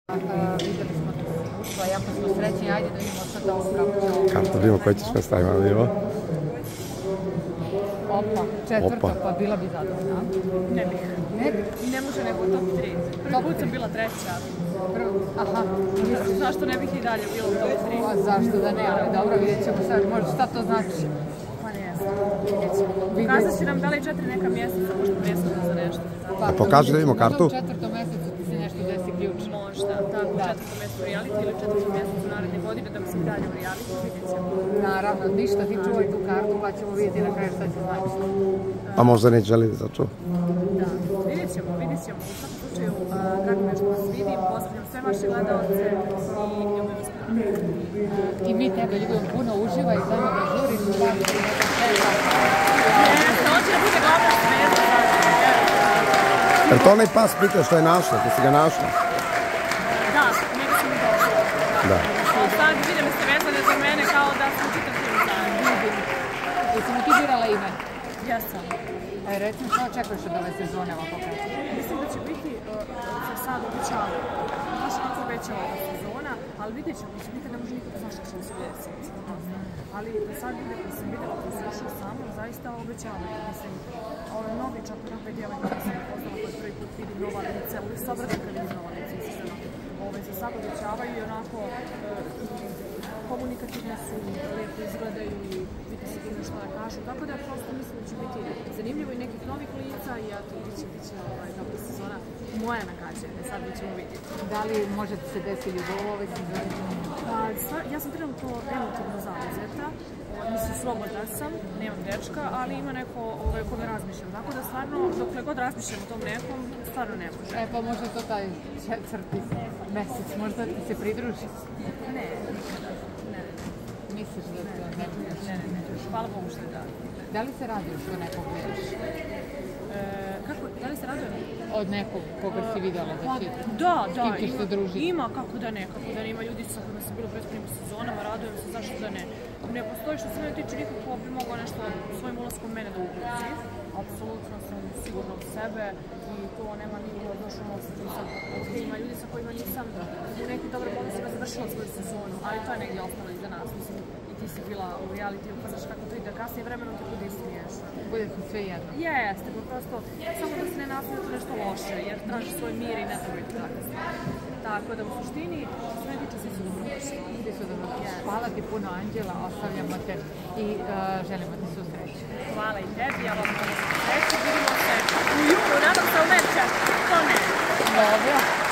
Videli smo da si ušla, jako smo srećni, ajde da vidimo sad ovo kako će ovo. Kako da vidimo koji će sve stavima na nivo? Opa, četvrta, pa bila bi zadovoljna. Ne bih. Ne može nego top 3. Prvi put sam bila treća. Aha. Zašto ne bih i dalje bila u top 3? A zašto da ne, ali dobro, vidjet ćemo sad, možda šta to znači? Pa ne znam, vidjet ćemo. Pokazat će nam da li je 4 neka mjeseca, možda presudno za nešto. Pa pokaži da vidimo kartu. Možda u 4. mjesecu ti se nešto desi ključno. Možda, tako, u 4. mjesecu reality ili 4. mjesecu naredne godine da bi se dalje u reality, vidjet ćemo. Naravno, ništa, ti čuvaj tu kartu pa ćemo vidjeti na kraju šta će značiti. A možda neće želiti za čuo. Da, vidjet ćemo. U svakom slučaju, drago mi je što vas vidim, pozdravljam sve vaše gledalce i ljubim vas puno. I mi tebe ljubim puno, uživaj, znamo da žuriš u vas i neka sveta. Jeste, hoće da bude glavna zvezda, Jer to onaj pas pita što je našla, ti si ga našla? Da, nego sam i došla. Da. Sad vidim ste vezane za mene kao da sam čitam film zajedno. Jesi mi ti birala ime? Jesam. Recimo, što očekuješ od ove sezone ovako kreće? Mislim da će biti za sad obećava. Baš kako obećava ova sezona, ali vidjet ćemo, nikad ne može nikako znaš što će se desiti. Ali da sad sam vidjela da se ušao samo, zaista obećava. Mislim, ove novi čak nove djela kada sam upoznala koji prvi put vidim nova lice, uvijek se obratim kad vidim nova lice, iskreno. Za sad obećavaju i onako komunikativne su, lijepo izgledaju i vidi se bilo što da kažu. Tako da prosto mislim da će biti zanimljivo i nekih novih lica i ja to bit će dobra sezona. Moje nagađanje, sad mi ćemo vidjeti. Da li može se desiti ljubav u ovoj sezoni? Ja sam trenutno emotivno zauzeta, mislim slobodna sam, nemam dečka, ali ima neko o kome razmišljam. Tako da stvarno, dokle god razmišljam o tom nekom, stvarno ne može. Pa možda to taj četvrti mesec, možda ti se pridruži? Ne, nikada. Ne. Misliš da to ne možeš? Ne. Hvala Bogu što je da. Da li se raduješ do nekog vjeriš? Kako? Da li se radujem? Od nekog koga si vidjela da će... Da, ima kako da ne. Ima ljudi sa kojima sam bila u prethodnim sezonama, radujem se, zašto da ne. Ne postoji što se mene tiče nikako ko bi mogao nešto svojim ulaskom mene da ugrozi. Apsolutno sam sigurna u sebe i to nema niko došlo osjećam sad. Ima ljudi sa kojima nisam u nekim dobrim odnosima završila svoju sezonu, ali to je negdje ostalo iza nas. Mislim, i ti si bila u realitiju, pa znaš kako to ide kasnije vremenom ti bude smiješno. Bude ti sve jedno. Jeste, prosto samo da se ne nastavite nešto loše, jer traži svoj mir i ne trebujete tako stvari. Tako da u suštini, sve tiče svi su dobrodošli. Svi su dobrodošli. Hvala ti puno, Anđela, ostavljamo te i želimo ti svu sreću. Hvala i tebi, ja vam sreću, vidimo se u junu, nadam se u večer, to ne. Dobro.